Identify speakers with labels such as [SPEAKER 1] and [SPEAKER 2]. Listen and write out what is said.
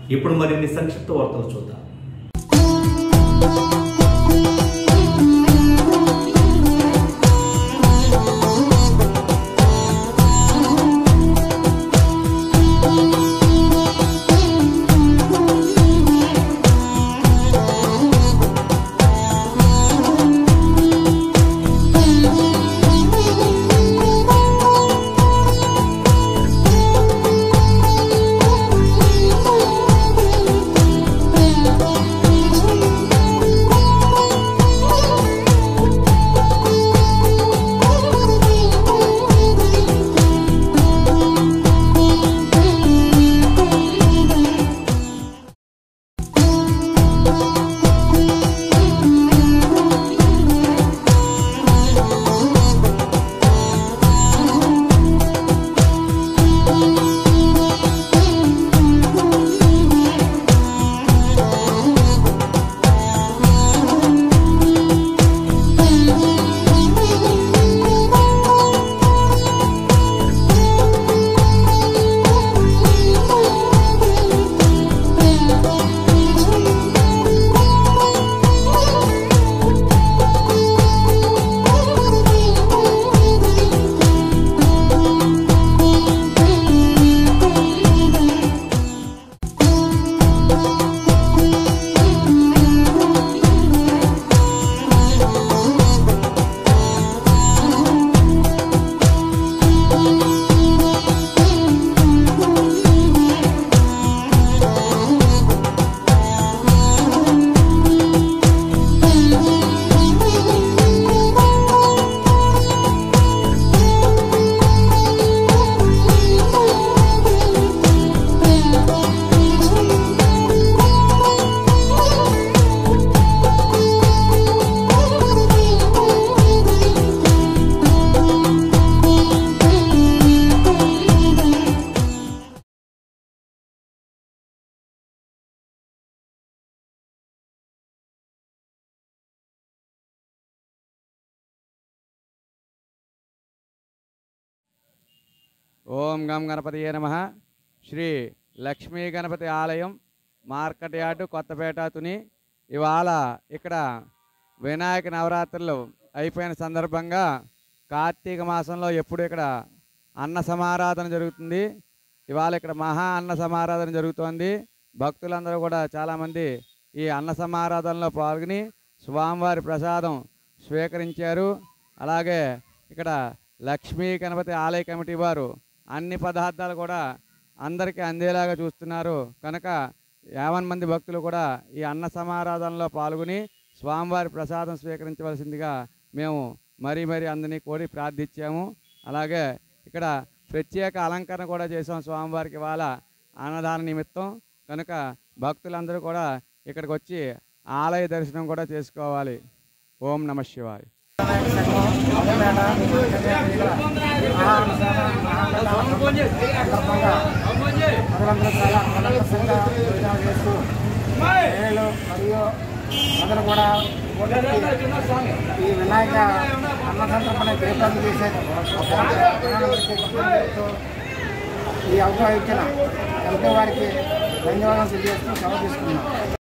[SPEAKER 1] ఇప్పుడు మరిన్ని సంక్షిప్త వార్తలు చూద్దాం.
[SPEAKER 2] ఓం గం గణపతియే నమః. శ్రీ లక్ష్మీ గణపతి ఆలయం, మార్కెట్ యార్డు, కొత్తపేట, తుని. ఇవాళ ఇక్కడ వినాయక నవరాత్రులు అయిపోయిన సందర్భంగా కార్తీక మాసంలో ఎప్పుడు ఇక్కడ అన్న సమారాధన జరుగుతుంది. ఇవాళ ఇక్కడ మహా అన్న సమారాధన జరుగుతోంది. భక్తులందరూ కూడా చాలామంది ఈ అన్న సమారాధనలో పాల్గొని స్వామివారి ప్రసాదం స్వీకరించారు. అలాగే ఇక్కడ లక్ష్మీ గణపతి ఆలయ కమిటీ వారు అన్ని పదార్థాలు కూడా అందరికీ అందేలాగా చూస్తున్నారు. కనుక 50 మంది భక్తులు కూడా ఈ అన్న సమారాధనలో పాల్గొని స్వామివారి ప్రసాదం స్వీకరించవలసిందిగా మేము మరీ అందరినీ కోరి ప్రార్థించాము. అలాగే ఇక్కడ ప్రత్యేక అలంకరణ కూడా చేసాం స్వామివారికి ఇవాళ అన్నదాన నిమిత్తం. కనుక భక్తులందరూ కూడా ఇక్కడికి వచ్చి ఆలయ దర్శనం కూడా చేసుకోవాలి. ఓం నమః శివాయ.
[SPEAKER 3] అందరూ కూడా ఈ వినాయక అన్న సంతర్పణ దీపాలు చేసేది ఈ అవకాశం ఇచ్చిన ఎంతో వారికి ధన్యవాదాలు తెలియజేస్తూ సెలవు తీసుకున్నాం.